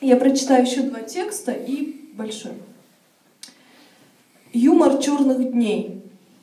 Я прочитаю еще 2 текста и большой. Юмор черных дней.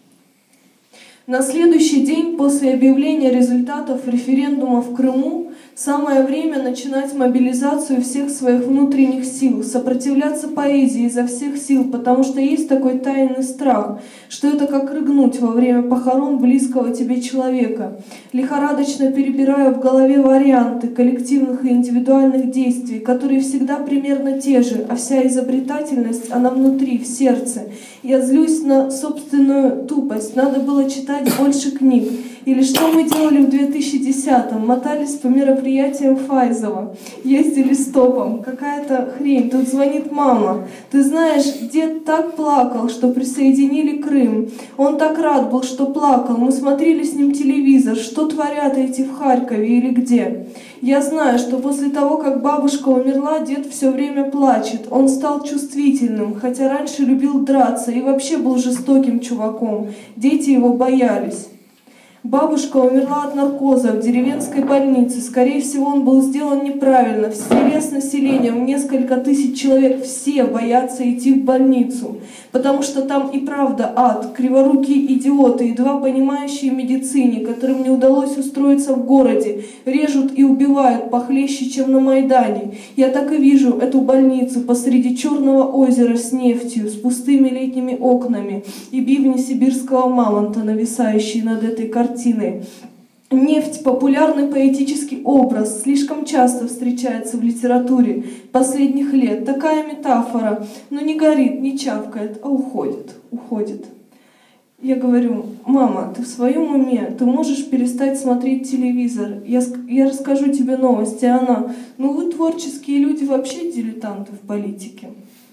На следующий день после объявления результатов референдума в Крыму самое время начинать мобилизацию всех своих внутренних сил, сопротивляться поэзии изо всех сил, потому что есть такой тайный страх, что это как рыгнуть во время похорон близкого тебе человека. Лихорадочно перебираю в голове варианты коллективных и индивидуальных действий, которые всегда примерно те же, а вся изобретательность, она внутри, в сердце. Я злюсь на собственную тупость, надо было читать больше книг. Или что мы делали в 2010-м? Мотались по мероприятиям Файзова, ездили стопом. Какая-то хрень. Тут звонит мама. Ты знаешь, дед так плакал, что присоединили Крым. Он так рад был, что плакал. Мы смотрели с ним телевизор. Что творят эти в Харькове или где? Я знаю, что после того, как бабушка умерла, дед все время плачет. Он стал чувствительным, хотя раньше любил драться и вообще был жестоким чуваком. Дети его боялись. Бабушка умерла от наркоза в деревенской больнице. Скорее всего, он был сделан неправильно. Всерез населением, несколько тысяч человек, все боятся идти в больницу. Потому что там и правда ад, криворукие идиоты, едва понимающие медицине, которым не удалось устроиться в городе, режут и убивают похлеще, чем на Майдане. Я так и вижу эту больницу посреди Черного озера с нефтью, с пустыми летними окнами и бивни сибирского мамонта, нависающие над этой картиной. Нефть — популярный поэтический образ, слишком часто встречается в литературе последних лет. Такая метафора, но не горит, не чавкает, а уходит. Я говорю: мама, ты в своем уме? Ты можешь перестать смотреть телевизор? Я расскажу тебе новости. А она: ну вы, творческие люди, вообще дилетанты в политике.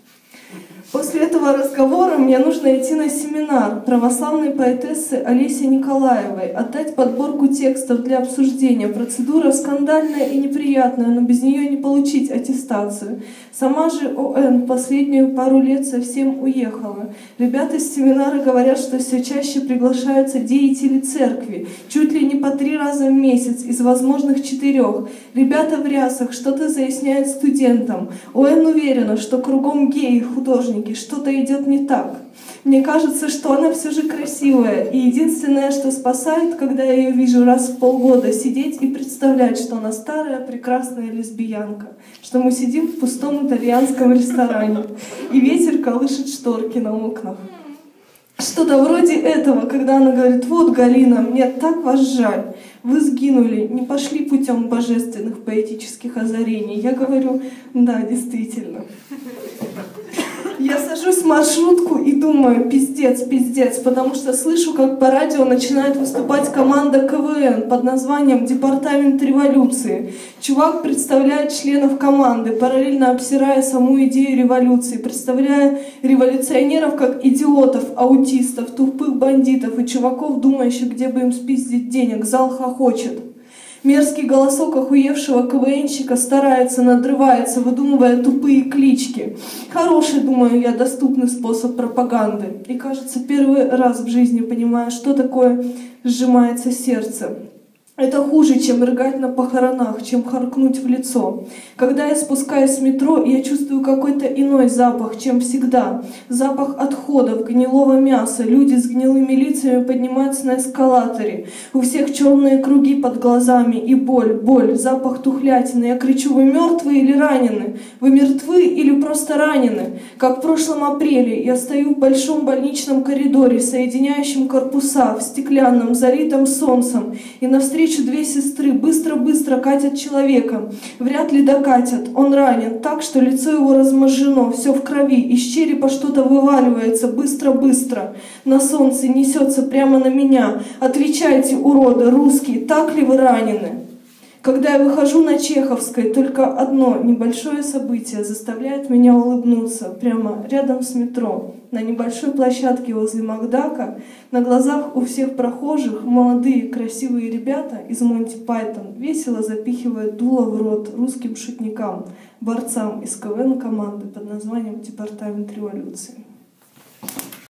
После этого разговора мне нужно идти на семинар православной поэтессы Олеси Николаевой, отдать подборку текстов для обсуждения. Процедура скандальная и неприятная, но без нее не получить аттестацию. Сама же ОН последнюю пару лет совсем уехала. Ребята с семинара говорят, что все чаще приглашаются деятели церкви, чуть ли не по 3 раза в месяц из возможных 4. Ребята в рясах что-то заясняют студентам. ОН уверена, что кругом геи, художники, что-то идет не так. Мне кажется, что она все же красивая, и единственное, что спасает, когда я ее вижу раз в полгода, сидеть и представлять, что она старая, прекрасная лесбиянка, что мы сидим в пустом итальянском ресторане, и ветер колышет шторки на окнах. Что-то вроде этого, когда она говорит: вот, Галина, мне так вас жаль, вы сгинули, не пошли путем божественных поэтических озарений. Я говорю: да, действительно. Я сажусь в маршрутку и думаю: пиздец, потому что слышу, как по радио начинает выступать команда КВН под названием «Департамент революции». Чувак представляет членов команды, параллельно обсирая саму идею революции, представляя революционеров как идиотов, аутистов, тупых бандитов и чуваков, думающих, где бы им спиздить денег. Зал хохочет. Мерзкий голосок охуевшего КВНщика старается, надрывается, выдумывая тупые клички. Хороший, думаю я, доступный способ пропаганды. И, кажется, первый раз в жизни понимаю, что такое сжимается сердце. Это хуже, чем рыгать на похоронах, чем харкнуть в лицо. Когда я спускаюсь с метро, я чувствую какой-то иной запах, чем всегда. Запах отходов, гнилого мяса. Люди с гнилыми лицами поднимаются на эскалаторе. У всех черные круги под глазами и боль, запах тухлятины. Я кричу: вы мертвы или ранены? Вы мертвы или просто ранены? Как в прошлом апреле я стою в большом больничном коридоре, соединяющем корпуса, в стеклянном, залитом солнцем, и навстречу 2 сестры быстро катят человека. Вряд ли докатят. Он ранен так, что лицо его разможжено, все в крови, из черепа что-то вываливается быстро. На солнце несется прямо на меня. Отвечайте, уроды, русские, так ли вы ранены? Когда я выхожу на Чеховской, только одно небольшое событие заставляет меня улыбнуться. Прямо рядом с метро, на небольшой площадке возле Макдака, на глазах у всех прохожих молодые красивые ребята из Монти Пайтон весело запихивают дуло в рот русским шутникам, борцам из КВН команды под названием «Департамент революции».